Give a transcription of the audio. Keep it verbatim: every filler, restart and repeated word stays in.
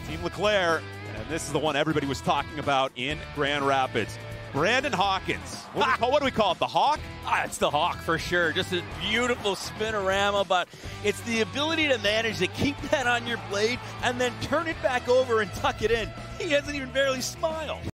Team LeClaire, and this is the one everybody was talking about in Grand Rapids. Brandon Hawkins. What do we call, what do we call it? The Hawk? Ah, it's the Hawk for sure. Just a beautiful spinorama, but it's the ability to manage to keep that on your blade and then turn it back over and tuck it in. He hasn't even barely smiled.